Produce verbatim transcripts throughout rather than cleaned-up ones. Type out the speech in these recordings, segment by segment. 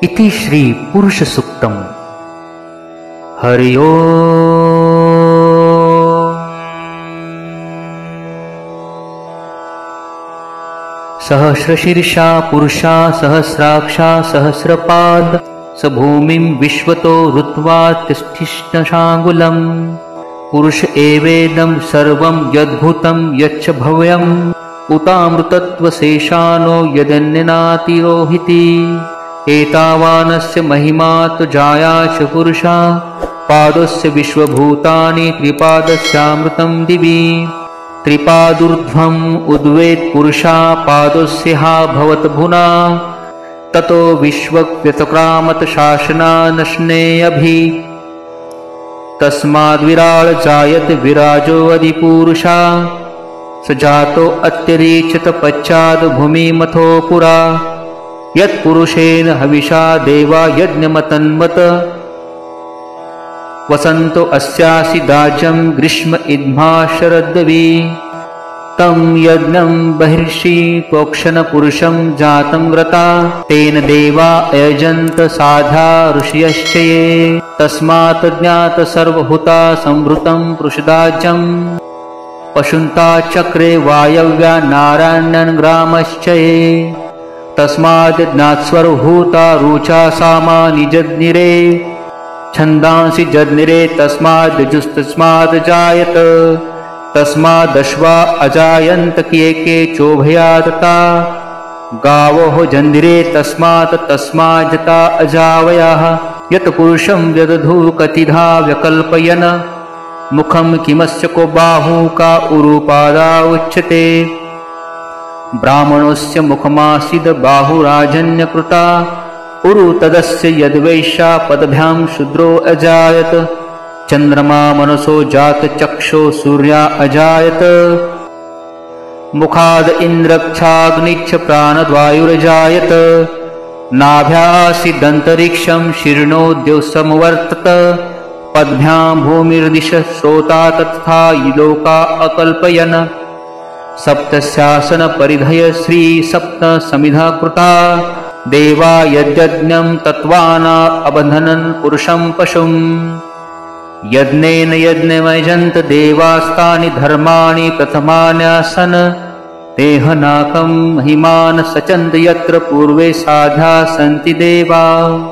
इति श्री पुरुष सूक्तम्। हरि ओम्। सहस्रशीर्षा पुरुषा सहस्राक्षा सहस्रपाद स भूमिं विश्वतो ऋत्वा तिष्ठिष्णशाङ्गुलम्। पुरुष एवेदं सर्वं यद्भूतं यच्च भव्यम् उतामृतत्वशेषानो यदन्यनातिरोहिति। एतावानस्य महिमा तु जायाच पुरुषा पादस्य विश्वभूतानि त्रिपादस्यामृतं दिवि। त्रिपादूर्ध्वम् उद्वेत् पुरुषा पादस्य हा भवद्भुना ततो विश्वव्यतक्रामत शासना नश्नेऽभि। तस्माद्विराळ जायत विराजो अधिपुरुषा स जातो अत्यरीचत पश्चाद् भूमिमथो पुरा। यत्पुरुषेण हविषा देवा यज्ञमतन्वत वसन्तो अस्यासि दाज्यं ग्रीष्म इद्मा शरद्वि। तं यज्ञं बहिर्षि पोक्षण पुरुषं जातं व्रता तेन देवा अयजन्त साधा ऋषयश्च ये। तस्मात् ज्ञात सर्वभूता संवृतं पुरुषदाज्यं पशुन्ता चक्रे वायव्या नारायणन् ग्रामश्च ये। तस्माद् ज्ञात्स्वरभूता रुचा सामा निजज्ञिरे छन्दांसि जज्ञिरे तस्माद् यजुस्तस्माद् जायत। तस्मादश्वा अजायन्त केके चोभयादता गावोः जन्धिरे तस्मात् तस्माज्जता अजावयः। यत् पुरुषं व्यदधु कतिधा व्यकल्पयन् मुखं किमस्य को बाहु का उरुपादा उच्यते। ब्राह्मणस्य मुखमासीद बाहुराजन्यकृता उरु तदस्य यद्वैश्या पदभ्यां शूद्रो अजायत। चन्द्रमा मनसो जात चक्षो सूर्या अजायत। मुखाद इन्द्रक्षाग्निच्छ प्राणद्वायुरजायत। नाभ्यासीदन्तरिक्षं शीर्णोद्यो समवर्तत। पद्भ्यां भूमिर्दिशः श्रोता तथा लोका अकल्पयन्। सप्तस्यासन परिधय श्री सप्त समिधा कृता देवा यज्ञं तत्त्वाना अबन्धनन् पुरुषं पशुम्। यज्ञेन यज्ञमयजन्त देवास्तानि धर्माणि प्रथमान्यासन्। देहनाकं महिमान् सचन्त यत्र पूर्वे साधा सन्ति देवा।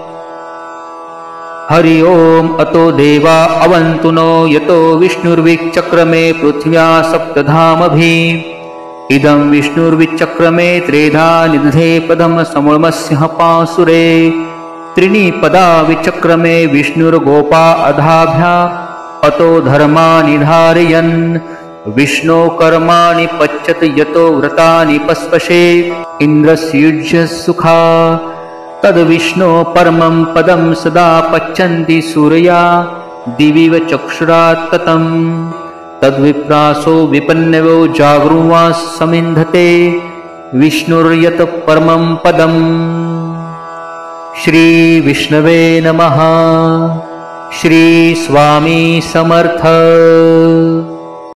हरि ओम्। अतो देवा अवन्तु नो यतो विष्णुर्विचक्रमे पृथिव्या सप्तधामभि। इदं विष्णुर्विचक्रमे त्रेधा निदधे पदं समूलमस्य पांसुरे। त्रीणि पदा विचक्रमे विष्णुर्गोपा अधाभ्या अतो धर्माणि धारयन्। विष्णो कर्माणि पच्यत यतो व्रतानि पस्पशे इन्द्रस्य युज्य सुखा। तद्विष्णो परमं पदं सदा पच्यन्ति सूरया दिविव चक्षुरात् ततम्। तद्विप्रासो विपन्नवो जागृवा समिन्धते विष्णुर्यत परमं पदम्। श्री विष्णवे नमः। श्री स्वामी समर्थ।